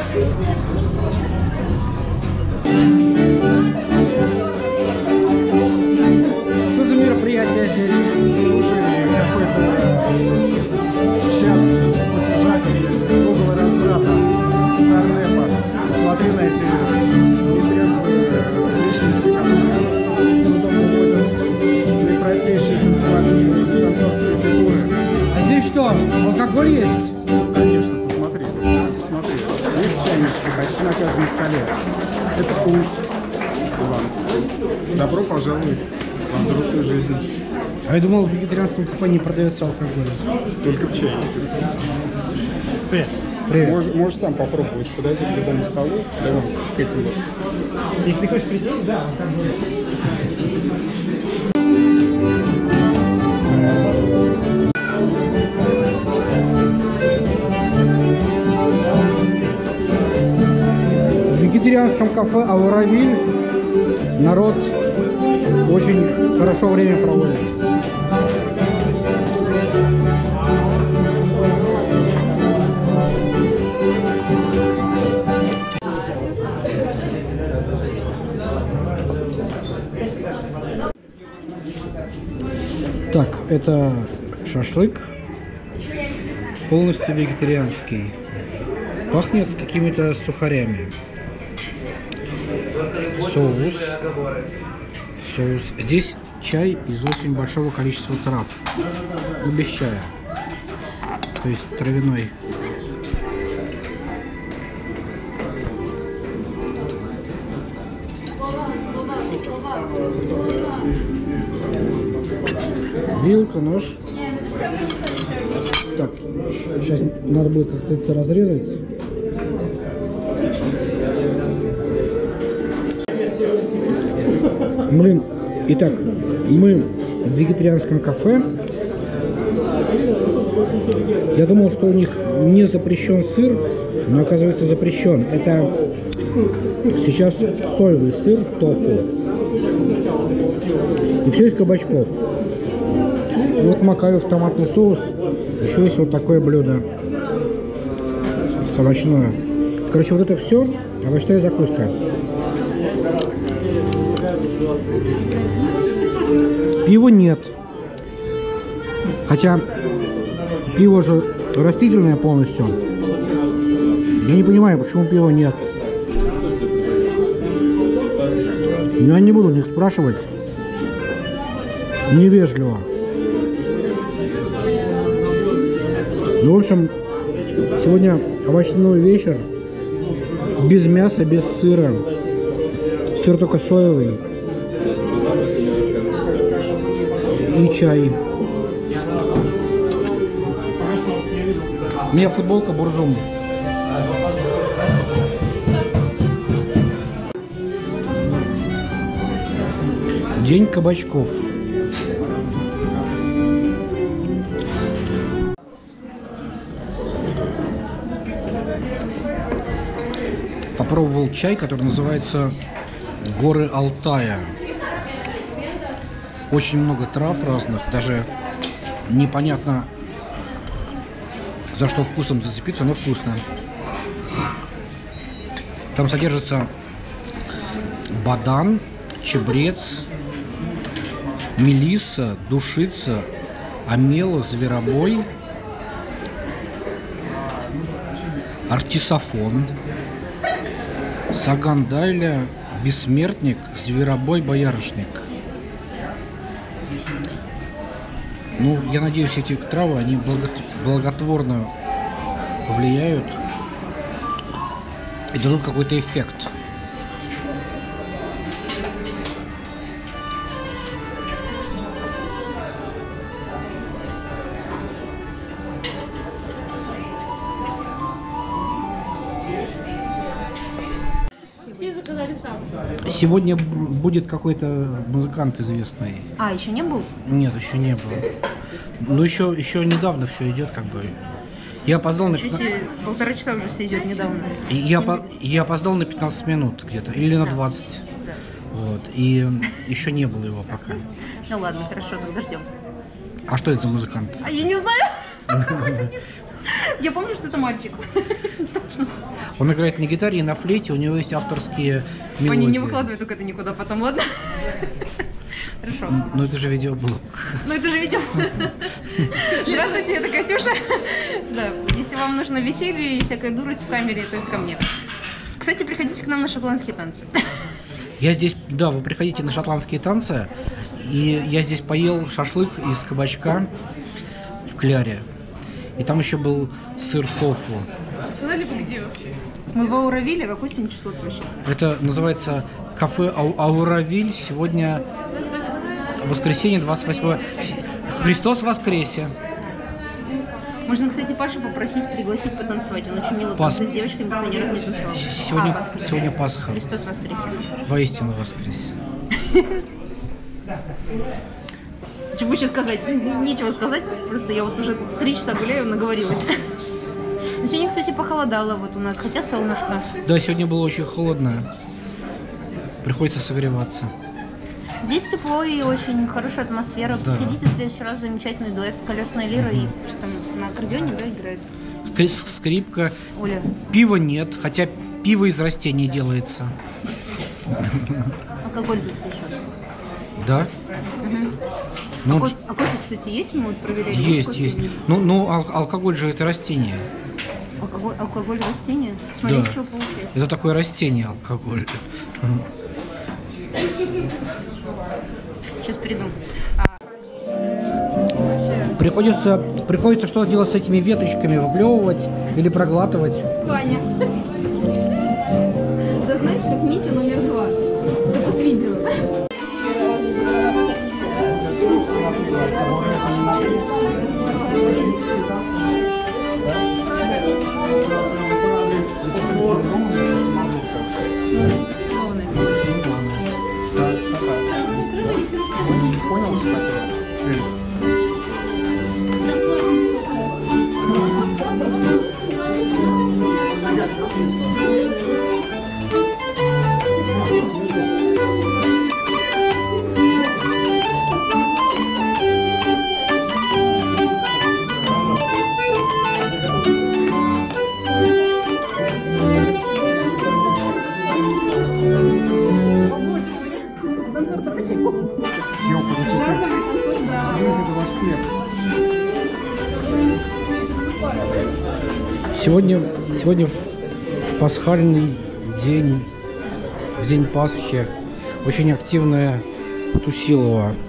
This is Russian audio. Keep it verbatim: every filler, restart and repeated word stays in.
Что за мероприятие здесь? Слушай, какой-то чат платежателей, Google разврата, Нарнепа. Смотри на эти нетрезвые личности, которые с трудом выводят наипростейшие танцевальные танцовские фигуры. А здесь что? Алкоголь есть? Конечно, посмотри, посмотри. Есть чайнички почти на каждом столе. Это пульс, Иван. Добро пожаловать во взрослую жизнь. А я думал, в вегетарианском кафе не продается алкоголь. Только в чайнике. Привет. Привет. Можешь, можешь сам попробовать. Подойди к любому столу, давай к этим вот. Если ты хочешь присесть, да, алкоголь. В вегетарианском кафе Ауравиль народ очень хорошо время проводит. Так, это шашлык, полностью вегетарианский. Пахнет какими-то сухарями. Соус. Соус. Здесь чай из очень большого количества трав. Ну, без чая. То есть травяной. Вилка, нож. Так, сейчас надо будет как-то это разрезать. Мы, итак, мы в вегетарианском кафе. Я думал, что у них не запрещен сыр, но оказывается запрещен. Это сейчас соевый сыр, тофу. И все из кабачков. И вот макаю в томатный соус. Еще есть вот такое блюдо с овощное. Короче, вот это все овощная закуска. Пива нет. Хотя пиво же растительное полностью. Я не понимаю, почему пива нет. Я не буду у них спрашивать. Невежливо. Ну, в общем, сегодня овощной вечер. Без мяса, без сыра. Сыр только соевый. И чай. У меня футболка Бурзум. День кабачков. Попробовал чай, который называется Горы Алтая. Очень много трав разных, даже непонятно, за что вкусом зацепиться, но вкусно. Там содержится бадан, чабрец, мелисса, душица, омела, зверобой, артисофон, сагандайля, бессмертник, зверобой, боярышник. Ну, я надеюсь, эти травы, они благотворно повлияют и дадут какой-то эффект. Все заказали сам. Сегодня будет какой-то музыкант известный. А, еще не был? Нет, еще не было. Ну, еще, еще недавно все идет, как бы. Я опоздал на пятнадцать... Полтора часа уже все идет недавно. И я, по... я опоздал на пятнадцать минут где-то, или на двадцать. Да. Вот. И еще не было его пока. Ну ладно, хорошо, тогда ждем. А что это за музыкант? А я не знаю. Я помню, что это мальчик. Точно. Он играет на гитаре и на флейте, у него есть авторские мелодии. Они не выкладывают только это никуда потом, ладно? Хорошо. Ну это же видеоблог. Ну это же видео. Здравствуйте, это Катюша. Да, если вам нужно веселье и всякая дурость в камере, то это ко мне. Кстати, приходите к нам на шотландские танцы. Я здесь, да, вы приходите на шотландские танцы, и я здесь поел шашлык из кабачка в Кляре. И там еще был сыр тофу. Сказали бы, где вообще? Мы в Ауравиле, какое сегодня число вообще? Это называется кафе Ау- Ауравиль. Сегодня воскресенье, двадцать восьмое. Христос воскресе. Можно, кстати, Пашу попросить пригласить потанцевать. Он очень мило Пас- танцует с девочками, кто ни разу не танцевал. Сегодня, А, воскресе. сегодня Пасха. Христос воскресе. Воистину воскресе. Чего еще сказать? Нечего сказать, просто я вот уже три часа гуляю, наговорилась. Но сегодня, кстати, похолодало вот у нас, хотя солнышко. Да, сегодня было очень холодно. Приходится согреваться. Здесь тепло и очень хорошая атмосфера. Да. Приходите в следующий раз, замечательный дуэт «Колесная лира» и что там на аккордеоне, да, играет? Скри- Скрипка. Оля. Пива нет, хотя пиво из растений делается. Алкоголь запрещен. Да? Ну, А, кофе, а кофе, кстати, есть? Мы вот проверяли. есть, кофе есть. или нет? Ну, ну ал- алкоголь же это растение. Алкоголь, алкоголь растения? Смотри, Да. что получается. Это такое растение, алкоголь. Сейчас перейду. А, Приходится, приходится что-то делать с этими веточками, выплевывать или проглатывать. Ваня. Да знаешь, как Митя номер два. Только с видео. Понял, что такое? Цель. Ёпта, это ваш хлеб. Сегодня, сегодня в пасхальный день, в день Пасхи, очень активная Тусилова.